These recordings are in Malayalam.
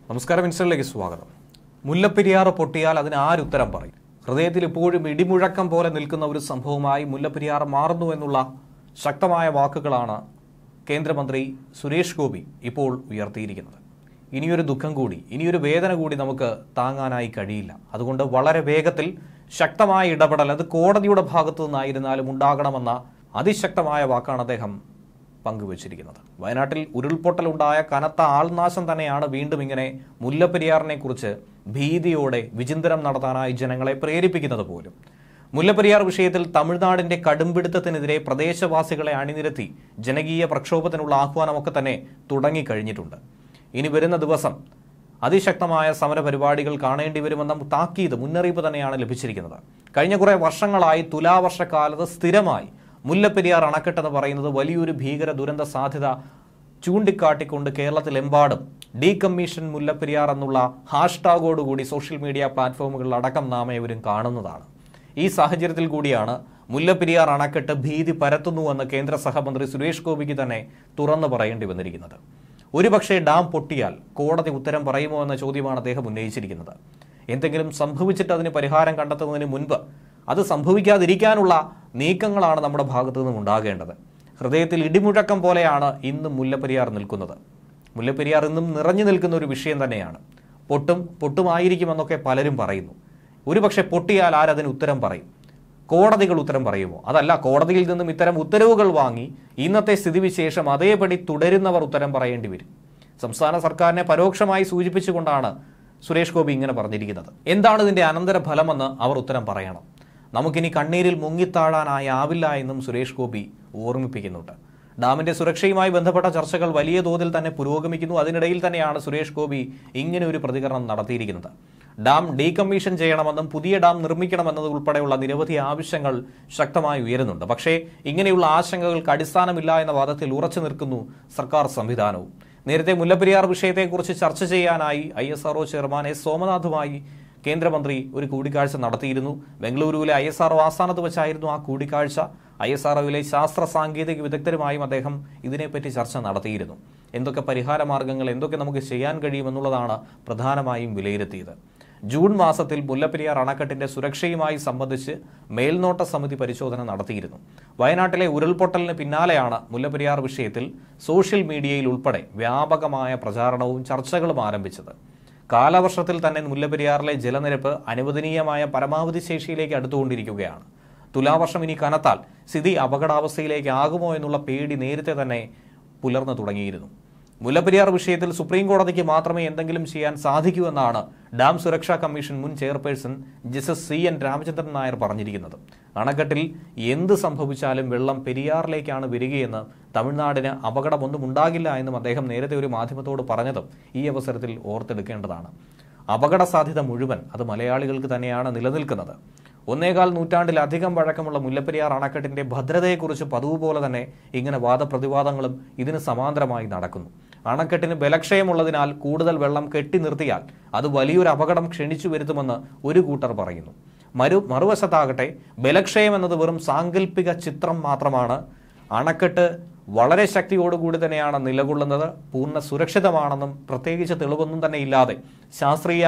നമസ്കാരം, ഇൻസ്റ്റയിലേക്ക് സ്വാഗതം. മുല്ലപ്പെരിയാർ പൊട്ടിയാൽ അതിന് ആരുത്തരം പറയും? ഹൃദയത്തിൽ ഇപ്പോഴും ഇടിമുഴക്കം പോലെ നിൽക്കുന്ന ഒരു സംഭവമായി മുല്ലപ്പെരിയാർ മാറുന്നു എന്നുള്ള ശക്തമായ വാക്കുകളാണ് കേന്ദ്രമന്ത്രി സുരേഷ് ഗോപി ഇപ്പോൾ ഉയർത്തിയിരിക്കുന്നത്. ഇനിയൊരു ദുഃഖം കൂടി, ഇനിയൊരു വേദന കൂടി നമുക്ക് താങ്ങാനായി കഴിയില്ല. അതുകൊണ്ട് വളരെ വേഗത്തിൽ ശക്തമായ ഇടപെടൽ അത് കോടതിയുടെ ഭാഗത്തു നിന്നായിരുന്നാലും ഉണ്ടാകണമെന്ന അതിശക്തമായ വാക്കാണ് അദ്ദേഹം പങ്കുവച്ചിരിക്കുന്നത്. വയനാട്ടിൽ ഉരുൾപൊട്ടലുണ്ടായ കനത്ത ആൾനാശം തന്നെയാണ് വീണ്ടും ഇങ്ങനെ മുല്ലപ്പെരിയാറിനെ കുറിച്ച് ഭീതിയോടെ വിചിന്തനം നടത്താനായി ജനങ്ങളെ പ്രേരിപ്പിക്കുന്നത് പോലും. മുല്ലപ്പെരിയാർ വിഷയത്തിൽ തമിഴ്നാടിന്റെ കടുംപിടുത്തത്തിനെതിരെ പ്രദേശവാസികളെ അണിനിരത്തി ജനകീയ പ്രക്ഷോഭത്തിനുള്ള ആഹ്വാനമൊക്കെ തന്നെ തുടങ്ങിക്കഴിഞ്ഞിട്ടുണ്ട്. ഇനി വരുന്ന ദിവസം അതിശക്തമായ സമരപരിപാടികൾ കാണേണ്ടി വരുമെന്ന താക്കീത് മുന്നറിയിപ്പ് തന്നെയാണ് ലഭിച്ചിരിക്കുന്നത്. കഴിഞ്ഞ കുറെ വർഷങ്ങളായി തുലാവർഷക്കാലത്ത് സ്ഥിരമായി മുല്ലപ്പെരിയാർ അണക്കെട്ടെന്ന് പറയുന്നത് വലിയൊരു ഭീകര ദുരന്ത സാധ്യത ചൂണ്ടിക്കാട്ടിക്കൊണ്ട് കേരളത്തിലെമ്പാടും ഡീകമ്മീഷൻ മുല്ലപ്പെരിയാർ എന്നുള്ള ഹാഷ്ടാഗോടുകൂടി സോഷ്യൽ മീഡിയ പ്ലാറ്റ്ഫോമുകളിൽ അടക്കം നാം ഏവരും കാണുന്നതാണ്. ഈ സാഹചര്യത്തിൽ കൂടിയാണ് മുല്ലപ്പെരിയാർ അണക്കെട്ട് ഭീതി പരത്തുന്നുവെന്ന് കേന്ദ്ര സഹമന്ത്രി സുരേഷ് ഗോപിക്ക് തന്നെ തുറന്നു പറയേണ്ടി വന്നിരിക്കുന്നത്. ഒരുപക്ഷെ ഡാം പൊട്ടിയാൽ കോടതി ഉത്തരം പറയുമോ എന്ന ചോദ്യമാണ് അദ്ദേഹം ഉന്നയിച്ചിരിക്കുന്നത്. എന്തെങ്കിലും സംഭവിച്ചിട്ട് അതിന് പരിഹാരം കണ്ടെത്തുന്നതിന് മുൻപ് അത് സംഭവിക്കാതിരിക്കാനുള്ള നീക്കങ്ങളാണ് നമ്മുടെ ഭാഗത്തു നിന്നും ഉണ്ടാകേണ്ടത്. ഹൃദയത്തിൽ ഇടിമുഴക്കം പോലെയാണ് ഇന്നും മുല്ലപ്പെരിയാർ നിൽക്കുന്നത്. മുല്ലപ്പെരിയാർ ഇന്നും നിറഞ്ഞു നിൽക്കുന്ന ഒരു വിഷയം തന്നെയാണ്. പൊട്ടുമായിരിക്കുമെന്നൊക്കെ പലരും പറയുന്നു. ഒരുപക്ഷെ പൊട്ടിയാൽ ആരതിന് ഉത്തരം പറയും? കോടതികൾ ഉത്തരം പറയുമോ? അതല്ല, കോടതിയിൽ നിന്നും ഇത്തരം ഉത്തരവുകൾ വാങ്ങി ഇന്നത്തെ സ്ഥിതിവിശേഷം അതേപടി തുടരുന്നവർ ഉത്തരം പറയേണ്ടി വരും. സംസ്ഥാന സർക്കാരിനെ പരോക്ഷമായി സൂചിപ്പിച്ചുകൊണ്ടാണ് സുരേഷ് ഗോപി ഇങ്ങനെ പറഞ്ഞിരിക്കുന്നത്. എന്താണ് ഇതിന്റെ അനന്തരഫലമെന്ന് അവർ ഉത്തരം പറയണം. നമുക്കിനി കണ്ണീരിൽ മുങ്ങിത്താഴാനായാവില്ല എന്നും സുരേഷ് ഗോപി ഓർമ്മിപ്പിക്കുന്നുണ്ട്. ഡാമിന്റെ സുരക്ഷയുമായി ബന്ധപ്പെട്ട ചർച്ചകൾ വലിയ തോതിൽ തന്നെ പുരോഗമിക്കുന്നു. അതിനിടയിൽ തന്നെയാണ് സുരേഷ് ഗോപി ഇങ്ങനെ ഒരു പ്രതികരണം നടത്തിയിരിക്കുന്നത്. ഡാം ഡീകമ്മീഷൻ ചെയ്യണമെന്നും പുതിയ ഡാം നിർമ്മിക്കണമെന്നത് ഉൾപ്പെടെയുള്ള നിരവധി ആവശ്യങ്ങൾ ശക്തമായി ഉയരുന്നുണ്ട്. പക്ഷേ ഇങ്ങനെയുള്ള ആശങ്കകൾക്ക് അടിസ്ഥാനമില്ല എന്ന വാദത്തിൽ ഉറച്ചു നിൽക്കുന്നു സർക്കാർ സംവിധാനവും. നേരത്തെ മുല്ലപ്പെരിയാർ വിഷയത്തെക്കുറിച്ച് ചർച്ച ചെയ്യാനായി ISRO ചെയർമാൻ S. സോമനാഥുമായി കേന്ദ്രമന്ത്രി ഒരു കൂടിക്കാഴ്ച നടത്തിയിരുന്നു. ബംഗളൂരുവിലെ ISRO ആസ്ഥാനത്ത് വെച്ചായിരുന്നു ആ കൂടിക്കാഴ്ച. ISROയിലെ ശാസ്ത്ര സാങ്കേതിക വിദഗ്ധരുമായും അദ്ദേഹം ഇതിനെപ്പറ്റി ചർച്ച നടത്തിയിരുന്നു. എന്തൊക്കെ പരിഹാര മാർഗങ്ങൾ, എന്തൊക്കെ നമുക്ക് ചെയ്യാൻ കഴിയുമെന്നുള്ളതാണ് പ്രധാനമായും വിലയിരുത്തിയത്. ജൂൺ മാസത്തിൽ മുല്ലപ്പെരിയാർ അണക്കെട്ടിന്റെ സുരക്ഷയുമായി സംബന്ധിച്ച് മേൽനോട്ട സമിതി പരിശോധന നടത്തിയിരുന്നു. വയനാട്ടിലെ ഉരുൾപൊട്ടലിന് പിന്നാലെയാണ് മുല്ലപ്പെരിയാർ വിഷയത്തിൽ സോഷ്യൽ മീഡിയയിൽ ഉൾപ്പെടെ വ്യാപകമായ പ്രചാരണവും ചർച്ചകളും ആരംഭിച്ചത്. കാലവർഷത്തിൽ തന്നെ മുല്ലപ്പെരിയാറിലെ ജലനിരപ്പ് അനുവദനീയമായ പരമാവധി ശേഷിയിലേക്ക് അടുത്തുകൊണ്ടിരിക്കുകയാണ്. തുലാവർഷം ഇനി കനത്താൽ സ്ഥിതി അപകടാവസ്ഥയിലേക്ക് ആകുമോ എന്നുള്ള പേടി നേരത്തെ തന്നെ പുലർന്നു തുടങ്ങിയിരുന്നു. മുല്ലപ്പെരിയാർ വിഷയത്തിൽ സുപ്രീം കോടതിക്ക് മാത്രമേ എന്തെങ്കിലും ചെയ്യാൻ സാധിക്കൂ എന്നാണ് ഡാം സുരക്ഷാ കമ്മീഷൻ മുൻ chairperson justice CN Ramachandran Nair പറഞ്ഞിരിക്കുന്നത്. അണക്കെട്ടിൽ എന്ത് സംഭവിച്ചാലും വെള്ളം പെരിയാറിലേക്കാണ് വരികയെന്ന്, തമിഴ്നാടിന് അപകടമൊന്നും ഉണ്ടാകില്ല എന്നും അദ്ദേഹം നേരത്തെ ഒരു മാധ്യമത്തോട് പറഞ്ഞതും ഈ അവസരത്തിൽ ഓർത്തെടുക്കേണ്ടതാണ്. അപകട സാധ്യത മുഴുവൻ അത് മലയാളികൾക്ക് തന്നെയാണ് നിലനിൽക്കുന്നത്. 1.25 നൂറ്റാണ്ടിലധികം പഴക്കമുള്ള മുല്ലപ്പെരിയാർ അണക്കെട്ടിന്റെ ഭദ്രതയെക്കുറിച്ച് പതിവ് പോലെ തന്നെ ഇങ്ങനെ വാദപ്രതിവാദങ്ങളും ഇതിന് സമാന്തരമായി നടക്കുന്നു. അണക്കെട്ടിന് ബലക്ഷയമുള്ളതിനാൽ കൂടുതൽ വെള്ളം കെട്ടി നിർത്തിയാൽ അത് വലിയൊരു അപകടം ക്ഷണിച്ചു വരുത്തുമെന്ന് ഒരു കൂട്ടർ പറയുന്നു. മറുവശത്താകട്ടെ ബലക്ഷയം എന്നത് വെറും സാങ്കല്പിക ചിത്രം മാത്രമാണ്. അണക്കെട്ട് വളരെ ശക്തിയോടുകൂടി തന്നെയാണ് നിലകൊള്ളുന്നത്. പൂർണ്ണ സുരക്ഷിതമാണെന്നും പ്രത്യേകിച്ച് തെളിവൊന്നും തന്നെ ഇല്ലാതെ, ശാസ്ത്രീയ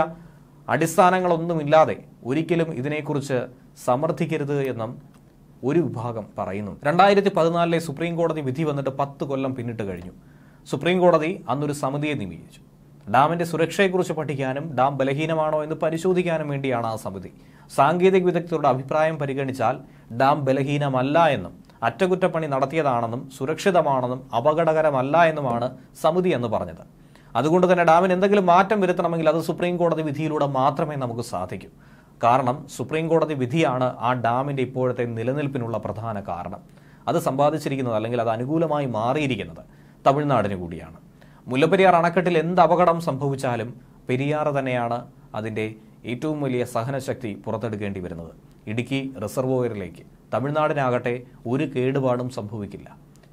അടിസ്ഥാനങ്ങളൊന്നുമില്ലാതെ ഒരിക്കലും ഇതിനെക്കുറിച്ച് സമർത്ഥിക്കരുത് എന്നും ഒരു വിഭാഗം പറയുന്നു. 2014 സുപ്രീം കോടതി വിധി വന്നിട്ട് 10 കൊല്ലം പിന്നിട്ട് കഴിഞ്ഞു. സുപ്രീം കോടതി അന്നൊരു സമിതിയെ നിയമിച്ചു. ഡാമിന്റെ സുരക്ഷയെക്കുറിച്ച് പഠിക്കാനും ഡാം ബലഹീനമാണോ എന്ന് പരിശോധിക്കാനും വേണ്ടിയാണ് ആ സമിതി. സാങ്കേതിക വിദഗ്ധരുടെ അഭിപ്രായം പരിഗണിച്ചാൽ ഡാം ബലഹീനമല്ല എന്നും അറ്റകുറ്റപ്പണി നടത്തിയതാണെന്നും സുരക്ഷിതമാണെന്നും അപകടകരമല്ല എന്നുമാണ് സമിതി എന്ന് പറഞ്ഞത്. അതുകൊണ്ട് തന്നെ ഡാമിന് എന്തെങ്കിലും മാറ്റം വരുത്തണമെങ്കിൽ അത് സുപ്രീം കോടതി വിധിയിലൂടെ മാത്രമേ നമുക്ക് സാധിക്കൂ. കാരണം സുപ്രീം കോടതി വിധിയാണ് ആ ഡാമിന്റെ ഇപ്പോഴത്തെ നിലനിൽപ്പിനുള്ള പ്രധാന കാരണം. അത് സമ്പാദിച്ചിരിക്കുന്നത്, അല്ലെങ്കിൽ അത് അനുകൂലമായി മാറിയിരിക്കുന്നത് തമിഴ്നാടിന് കൂടിയാണ്. മുല്ലപ്പെരിയാർ അണക്കെട്ടിൽ എന്ത് അപകടം സംഭവിച്ചാലും പെരിയാർ തന്നെയാണ് അതിന്റെ ഏറ്റവും വലിയ സഹനശക്തി പുറത്തെടുക്കേണ്ടി വരുന്നത്. ഇടുക്കി റിസർവോയറിലേക്ക് തമിഴ്നാടിനാകട്ടെ ഒരു കേടുപാടും സംഭവിക്കില്ല.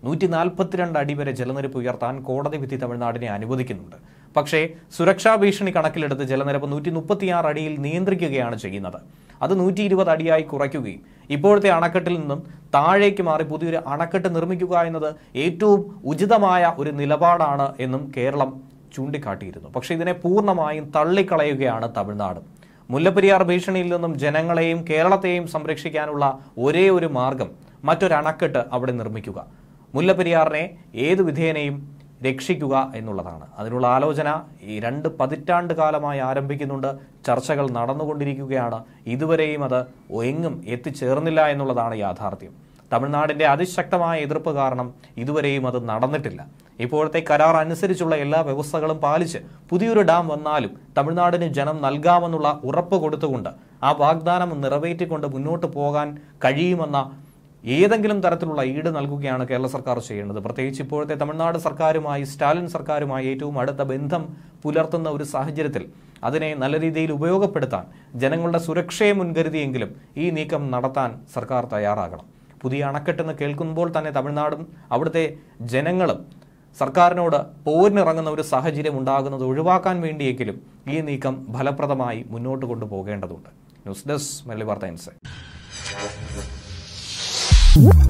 142 അടി വരെ ജലനിരപ്പ് ഉയർത്താൻ കോടതി വിധി തമിഴ്നാടിനെ അനുവദിക്കുന്നുണ്ട്. പക്ഷേ സുരക്ഷാ ഭീഷണി കണക്കിലെടുത്ത് ജലനിരപ്പ് 136 അടിയിൽ നിയന്ത്രിക്കുകയാണ് ചെയ്യുന്നത്. അത് 120 അടിയായി കുറയ്ക്കുകയും ഇപ്പോഴത്തെ അണക്കെട്ടിൽ നിന്നും താഴേക്ക് മാറി പുതിയൊരു അണക്കെട്ട് നിർമ്മിക്കുക എന്നത് ഏറ്റവും ഉചിതമായ ഒരു നിലപാടാണ് എന്നും കേരളം ചൂണ്ടിക്കാട്ടിയിരുന്നു. പക്ഷേ ഇതിനെ പൂർണ്ണമായും തള്ളിക്കളയുകയാണ് തമിഴ്നാട്. മുല്ലപ്പെരിയാർ ഭീഷണിയിൽ നിന്നും ജനങ്ങളെയും കേരളത്തെയും സംരക്ഷിക്കാനുള്ള ഒരേ ഒരു മാർഗം മറ്റൊരണക്കെട്ട് അവിടെ നിർമ്മിക്കുക, മുല്ലപ്പെരിയാറിനെ ഏതു വിധേനയും രക്ഷിക്കുക എന്നുള്ളതാണ്. അതിനുള്ള ആലോചന ഈ 2 പതിറ്റാണ്ട് കാലമായി ആരംഭിക്കുന്നുണ്ട്. ചർച്ചകൾ നടന്നുകൊണ്ടിരിക്കുകയാണ്. ഇതുവരെയും അത് എങ്ങും എത്തിച്ചേർന്നില്ല എന്നുള്ളതാണ് യാഥാർത്ഥ്യം. തമിഴ്നാടിന്റെ അതിശക്തമായ എതിർപ്പ് കാരണം ഇതുവരെയും അത് നടന്നിട്ടില്ല. ഇപ്പോഴത്തെ കരാർ അനുസരിച്ചുള്ള എല്ലാ വ്യവസ്ഥകളും പാലിച്ച് പുതിയൊരു ഡാം വന്നാലും തമിഴ്നാടിന് ജനം നൽകാമെന്നുള്ള ഉറപ്പ് കൊടുത്തുകൊണ്ട് ആ വാഗ്ദാനം നിറവേറ്റിക്കൊണ്ട് മുന്നോട്ട് പോകാൻ കഴിയുമെന്ന ഏതെങ്കിലും തരത്തിലുള്ള ഈട് നൽകുകയാണ് കേരള സർക്കാർ ചെയ്യേണ്ടത്. പ്രത്യേകിച്ച് ഇപ്പോഴത്തെ തമിഴ്നാട് സർക്കാരുമായി, സ്റ്റാലിൻ സർക്കാരുമായി ഏറ്റവും അടുത്ത ബന്ധം പുലർത്തുന്ന ഒരു സാഹചര്യത്തിൽ അതിനെ നല്ല രീതിയിൽ ഉപയോഗപ്പെടുത്താൻ, ജനങ്ങളുടെ സുരക്ഷയെ മുൻകരുതിയെങ്കിലും ഈ നീക്കം നടത്താൻ സർക്കാർ തയ്യാറാകണം. പുതിയ അണക്കെട്ടെന്ന് കേൾക്കുമ്പോൾ തന്നെ തമിഴ്നാടും അവിടുത്തെ ജനങ്ങളും സർക്കാരിനോട് പോരിനിറങ്ങുന്ന ഒരു സാഹചര്യം ഉണ്ടാകുന്നത് ഒഴിവാക്കാൻ വേണ്ടിയെങ്കിലും ഈ നീക്കം ഫലപ്രദമായി മുന്നോട്ട് കൊണ്ടുപോകേണ്ടതുണ്ട്. ന്യൂസ് ഡെസ്ക് മലയാളി വാർത്ത ഇൻസൈറ്റ്.